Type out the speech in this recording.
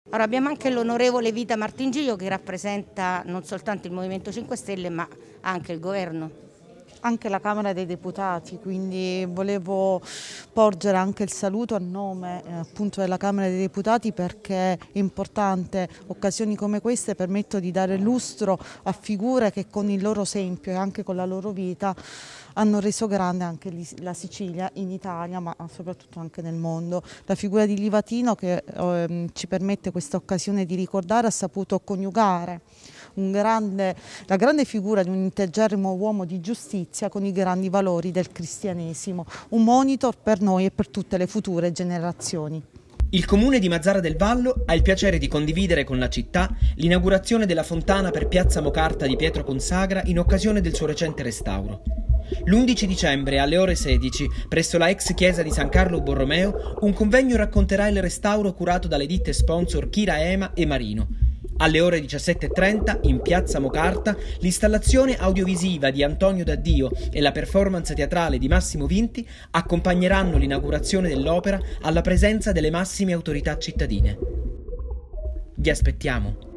Allora, abbiamo anche l'onorevole Vita Martingillo che rappresenta non soltanto il Movimento 5 Stelle ma anche il governo. Anche la Camera dei Deputati, quindi volevo porgere anche il saluto a nome appunto della Camera dei Deputati, perché è importante, occasioni come queste permettono di dare lustro a figure che con il loro esempio e anche con la loro vita hanno reso grande anche la Sicilia in Italia, ma soprattutto anche nel mondo. La figura di Livatino, che ci permette questa occasione di ricordare, ha saputo coniugare la grande figura di un integerrimo uomo di giustizia con i grandi valori del cristianesimo, un monitor per noi e per tutte le future generazioni. Il comune di Mazara del Vallo ha il piacere di condividere con la città l'inaugurazione della fontana per Piazza Mocarta di Pietro Consagra in occasione del suo recente restauro. L'11 dicembre alle ore 16, presso la ex chiesa di San Carlo Borromeo, un convegno racconterà il restauro curato dalle ditte sponsor Kira Ema e Marino. Alle ore 17:30, in Piazza Mocarta, l'installazione audiovisiva di Antonio Daddio e la performance teatrale di Massimo Vinti accompagneranno l'inaugurazione dell'opera alla presenza delle massime autorità cittadine. Vi aspettiamo!